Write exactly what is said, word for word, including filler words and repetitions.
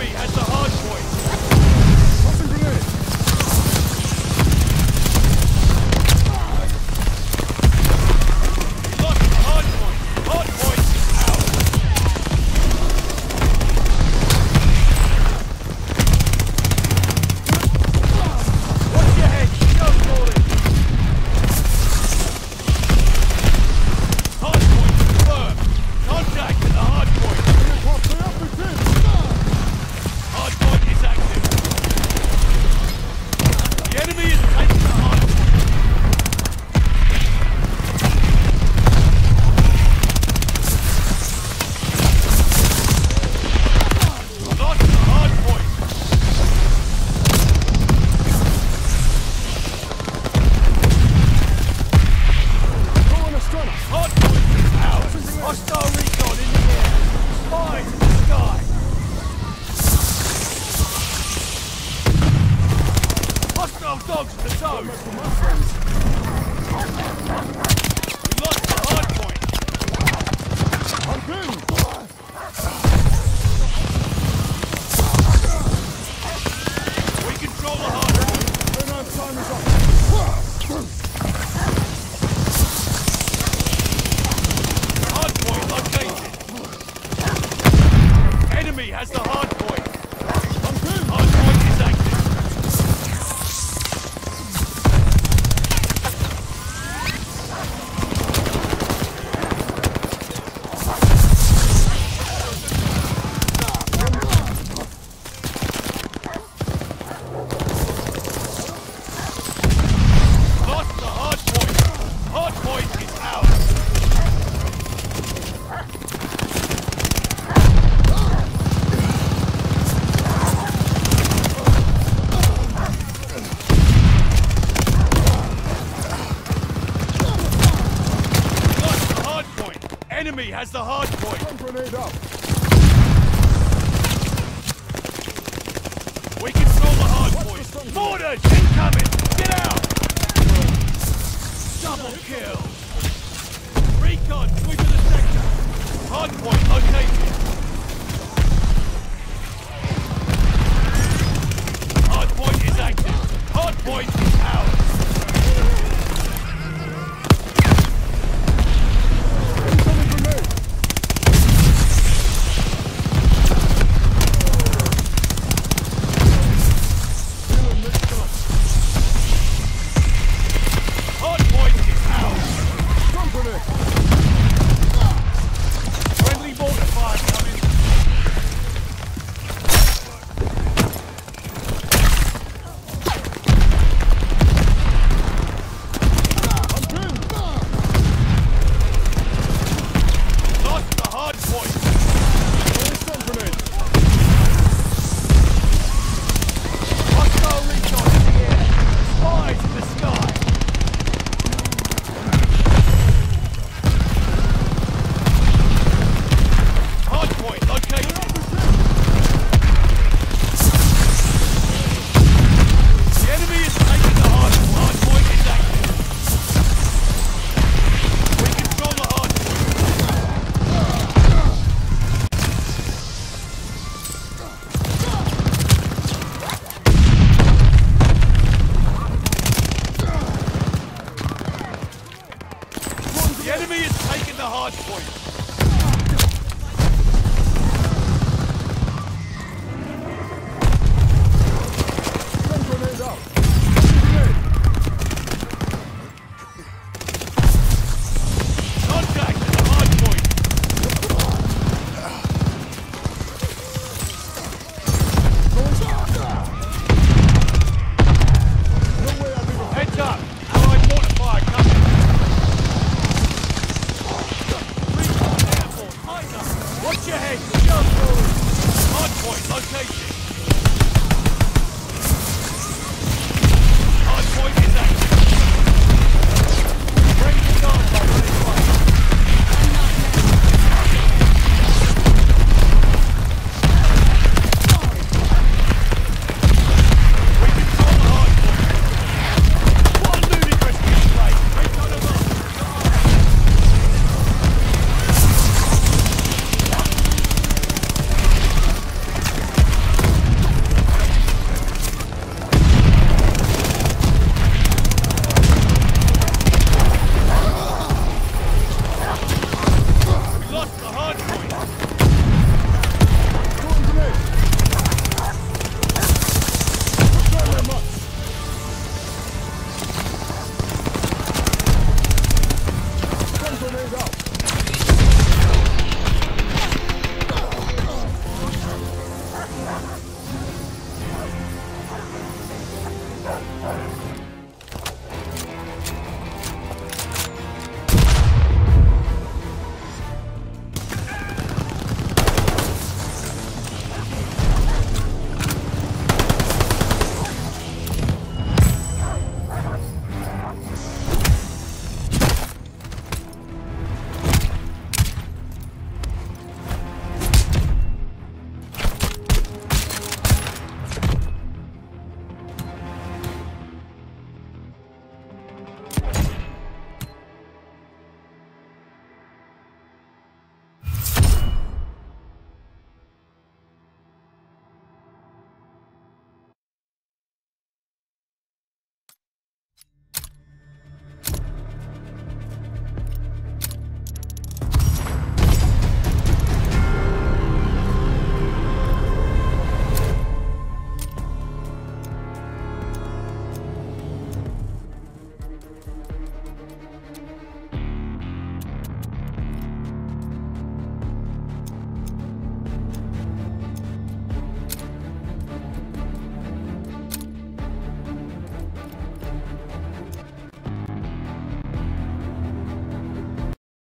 Enemy has the hard point. Tossing grenade. We lost the hard point. Hard point is out. Watch your head. Go for it. Hard point confirmed. Contact at the hard point. Hard point is active. The enemy is taking the hard point. Lost the hard point. Throwing a stunner. Hard point is out. Hostile recon in the air. Spies in the sky. Hostile dogs to toes. For my friends. We lost the hard point. I'm pinned. We control the hard point. Grenade time is up. Hard point located. Enemy has the hard point. I'm pinned. Hard point is active. Lost the hard point. Hard point is out. Lost the hard point. Enemy has the hard point. Stun grenade up. We control the hard point. Mortars incoming. Get out. Double kill. Recon sweeping the sector. Hard point located.